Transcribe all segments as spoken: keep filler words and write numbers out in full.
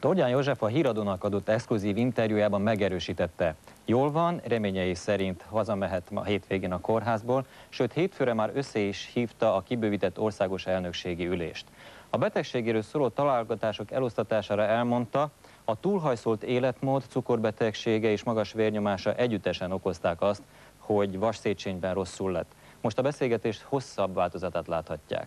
Tordján József a Híradónak adott exkluzív interjújában megerősítette. Jól van, reményei szerint hazamehet ma hétvégén a kórházból, sőt hétfőre már össze is hívta a kibővített országos elnökségi ülést. A betegségéről szóló találgatások elosztatására elmondta, a túlhajszolt életmód, cukorbetegsége és magas vérnyomása együttesen okozták azt, hogy Vas-Széchenyben rosszul lett. Most a beszélgetést hosszabb változatát láthatják.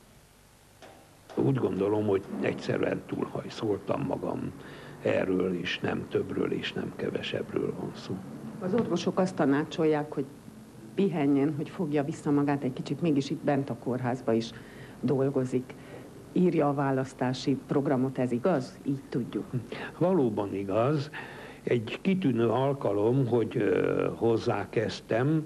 Úgy gondolom, hogy egyszerűen túlhajszoltam magam erről, és nem többről, és nem kevesebbről van szó. Az orvosok azt tanácsolják, hogy pihenjen, hogy fogja vissza magát egy kicsit, mégis itt bent a kórházba is dolgozik. Írja a választási programot, ez igaz? Így tudjuk. Valóban igaz. Egy kitűnő alkalom, hogy hozzákezdtem,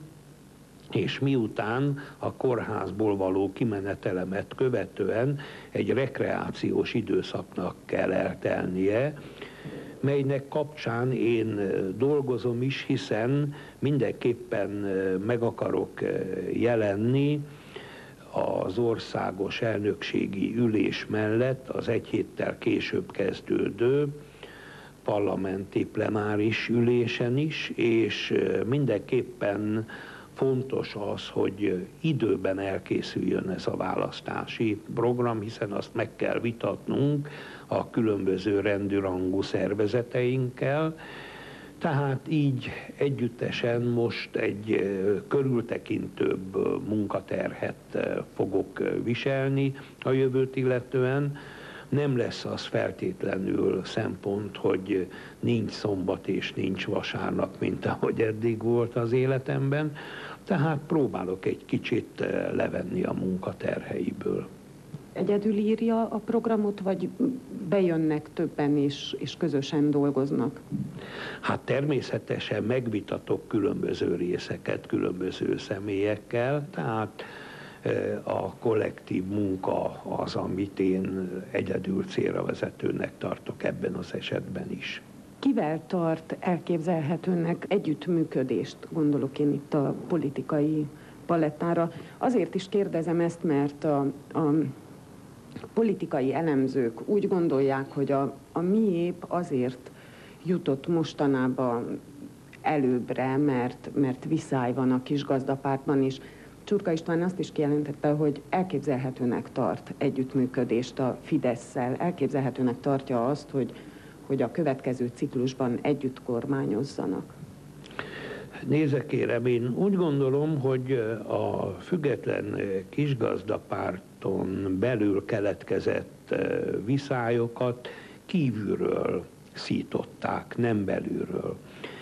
és miután a kórházból való kimenetelemet követően egy rekreációs időszaknak kell eltelnie, melynek kapcsán én dolgozom is, hiszen mindenképpen meg akarok jelenni az országos elnökségi ülés mellett az egy héttel később kezdődő parlamenti plenáris ülésen is, és mindenképpen fontos az, hogy időben elkészüljön ez a választási program, hiszen azt meg kell vitatnunk a különböző rendű-rangú szervezeteinkkel. Tehát így együttesen most egy körültekintőbb munkaterhet fogok viselni a jövőt illetően. Nem lesz az feltétlenül szempont, hogy nincs szombat és nincs vasárnap, mint ahogy eddig volt az életemben, tehát próbálok egy kicsit levenni a munkaterheiből. Egyedül írja a programot, vagy bejönnek többen és, és közösen dolgoznak? Hát természetesen megvitatok különböző részeket különböző személyekkel, tehát a kollektív munka az, amit én egyedül célra vezetőnek tartok ebben az esetben is. Kivel tart elképzelhetőnek együttműködést, gondolok én itt a politikai palettára? Azért is kérdezem ezt, mert a, a politikai elemzők úgy gondolják, hogy a, a miép azért jutott mostanában előbbre, mert, mert viszály van a kisgazdapártban is. Csurka István azt is kijelentette, hogy elképzelhetőnek tart együttműködést a Fidesszel, elképzelhetőnek tartja azt, hogy, hogy a következő ciklusban együtt kormányozzanak. Nézze kérem, én úgy gondolom, hogy a független kisgazdapárton belül keletkezett viszályokat kívülről szították, nem belülről.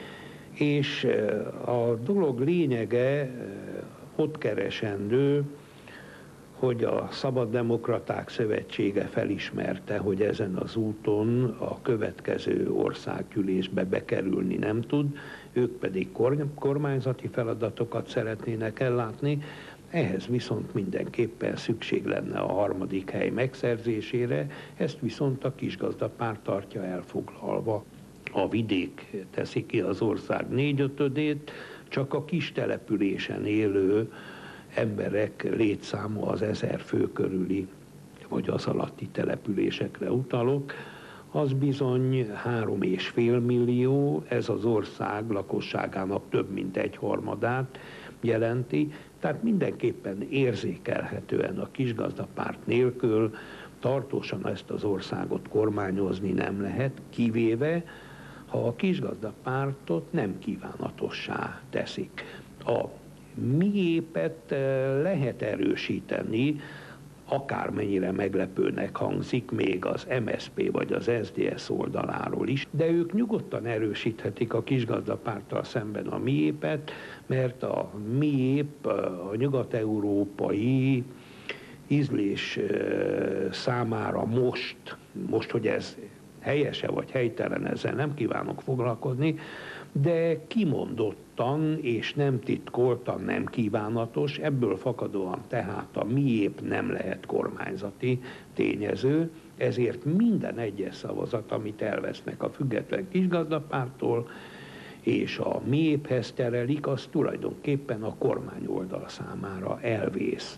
És a dolog lényege ott keresendő, hogy a Szabaddemokraták Szövetsége felismerte, hogy ezen az úton a következő országgyűlésbe bekerülni nem tud, ők pedig kormányzati feladatokat szeretnének ellátni, ehhez viszont mindenképpen szükség lenne a harmadik hely megszerzésére, ezt viszont a kisgazdapárt tartja elfoglalva. A vidék teszi ki az ország négyötödét, csak a kis településen élő emberek létszáma az ezer fő körüli, vagy az alatti településekre utalok, az bizony három és fél millió, ez az ország lakosságának több mint egy harmadát jelenti, tehát mindenképpen érzékelhetően a kisgazdapárt nélkül tartósan ezt az országot kormányozni nem lehet, kivéve, ha a kisgazdapártot nem kívánatossá teszik. A miépet lehet erősíteni, akármennyire meglepőnek hangzik még az em es zé pé vagy az es zé dé es oldaláról is, de ők nyugodtan erősíthetik a kisgazdapárttal szemben a miépet, mert a miép a nyugat-európai ízlés számára most, most, hogy ez helyese vagy helytelen, ezzel nem kívánok foglalkozni, de kimondottan és nem titkoltan nem kívánatos, ebből fakadóan tehát a miép nem lehet kormányzati tényező, ezért minden egyes szavazat, amit elvesznek a független kisgazdapárttól, és a miéphez terelik, az tulajdonképpen a kormány oldal számára elvész.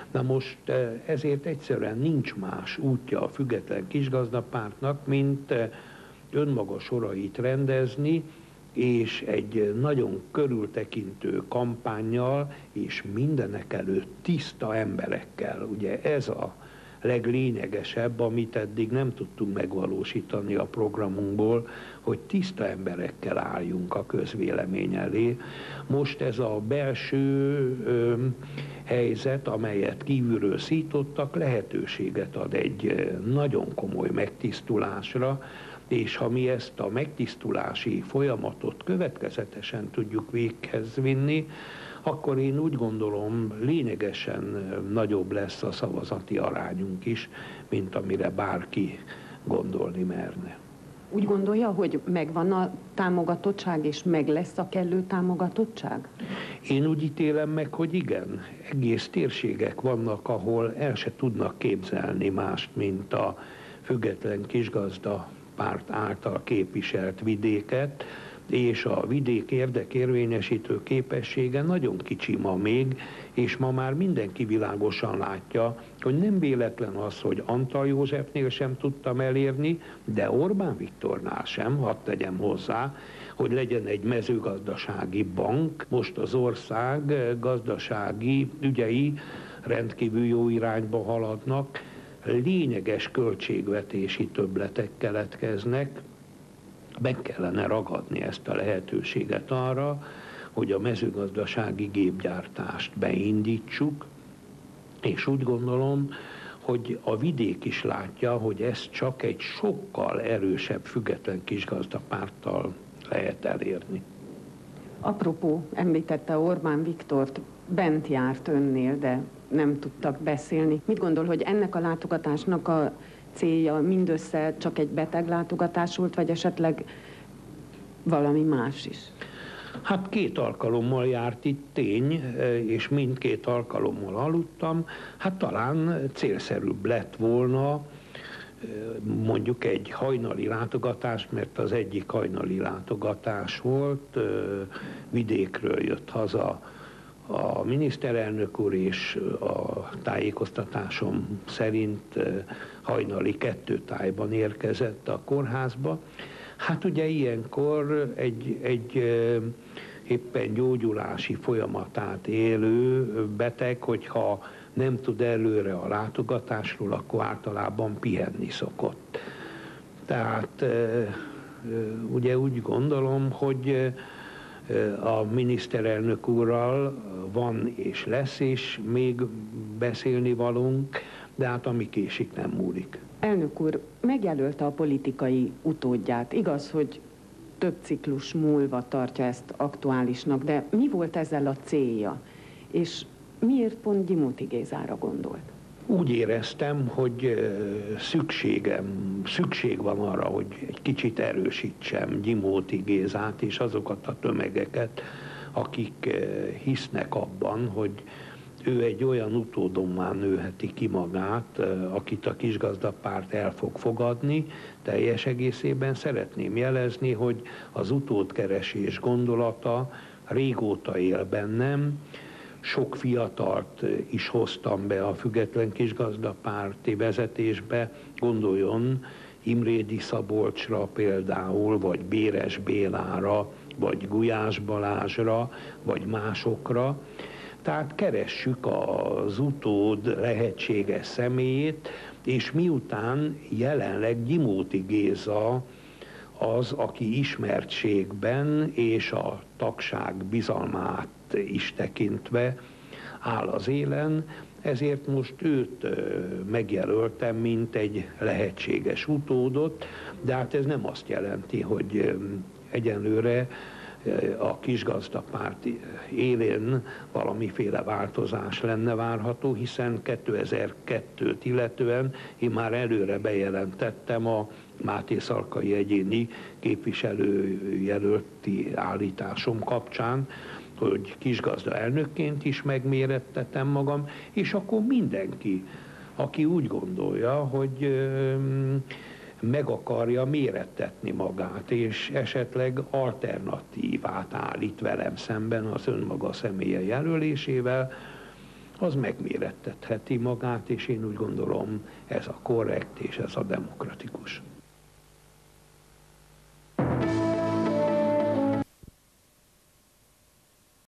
Na most ezért egyszerűen nincs más útja a független kisgazdapártnak, mint önmaga sorait rendezni, és egy nagyon körültekintő kampánnyal, és mindenek előtt tiszta emberekkel. Ugye ez a leglényegesebb, amit eddig nem tudtunk megvalósítani a programunkból, hogy tiszta emberekkel álljunk a közvélemény elé. Most ez a belső ö, helyzet, amelyet kívülről szítottak, lehetőséget ad egy nagyon komoly megtisztulásra, és ha mi ezt a megtisztulási folyamatot következetesen tudjuk véghez vinni, akkor én úgy gondolom, lényegesen nagyobb lesz a szavazati arányunk is, mint amire bárki gondolni merne. Úgy gondolja, hogy megvan a támogatottság, és meg lesz a kellő támogatottság? Én úgy ítélem meg, hogy igen. Egész térségek vannak, ahol el se tudnak képzelni mást, mint a független kisgazda párt által képviselt vidéket, és a vidék érdekérvényesítő képessége nagyon kicsi ma még, és ma már mindenki világosan látja, hogy nem véletlen az, hogy Antall Józsefnél sem tudtam elérni, de Orbán Viktornál sem, hadd tegyem hozzá, hogy legyen egy mezőgazdasági bank. Most az ország gazdasági ügyei rendkívül jó irányba haladnak, lényeges költségvetési többletek keletkeznek, meg kellene ragadni ezt a lehetőséget arra, hogy a mezőgazdasági gépgyártást beindítsuk, és úgy gondolom, hogy a vidék is látja, hogy ezt csak egy sokkal erősebb független kisgazdapárttal lehet elérni. Apropó, említette Orbán Viktort, bent járt önnél, de nem tudtak beszélni. Mit gondol, hogy ennek a látogatásnak a célja mindössze csak egy beteglátogatás volt, vagy esetleg valami más is? Hát két alkalommal járt itt, tény, és mindkét alkalommal aludtam. Hát talán célszerűbb lett volna mondjuk egy hajnali látogatás, mert az egyik hajnali látogatás volt, vidékről jött haza a miniszterelnök úr, és a tájékoztatásom szerint hajnali kettőtájban érkezett a kórházba. Hát ugye ilyenkor egy, egy éppen gyógyulási folyamatát élő beteg, hogyha nem tud előre a látogatásról, akkor általában pihenni szokott. Tehát ugye úgy gondolom, hogy a miniszterelnök úrral van és lesz is még beszélni valunk, de hát ami késik, nem múlik. Elnök úr, megjelölte a politikai utódját. Igaz, hogy több ciklus múlva tartja ezt aktuálisnak, de mi volt ezzel a célja? És miért pont Gyimóti Gézára gondolt? Úgy éreztem, hogy szükségem, szükség van arra, hogy egy kicsit erősítsem Gyimóti Gézát és azokat a tömegeket, akik hisznek abban, hogy ő egy olyan utódommá nőheti ki magát, akit a kisgazdapárt el fog fogadni. Teljes egészében szeretném jelezni, hogy az utódkeresés gondolata régóta él bennem. Sok fiatalt is hoztam be a független kisgazdapárti vezetésbe, gondoljon Imrédi Szabolcsra például, vagy Béres Bélára, vagy Gulyás Balázsra, vagy másokra. Tehát keressük az utód lehetséges személyét, és miután jelenleg Gyimóti Géza az, aki ismertségben és a tagság bizalmát is tekintve áll az élen, ezért most őt megjelöltem, mint egy lehetséges utódot, de hát ez nem azt jelenti, hogy egyenlőre a kisgazdapárt élén valamiféle változás lenne várható, hiszen kétezer-kettőt illetően én már előre bejelentettem a Máté Szalkai egyéni képviselőjelölti állításom kapcsán, hogy kisgazda elnökként is megmérettetem magam, és akkor mindenki, aki úgy gondolja, hogy meg akarja mérettetni magát, és esetleg alternatívát állít velem szemben az önmaga személye jelölésével, az megmérettetheti magát, és én úgy gondolom, ez a korrekt és ez a demokratikus.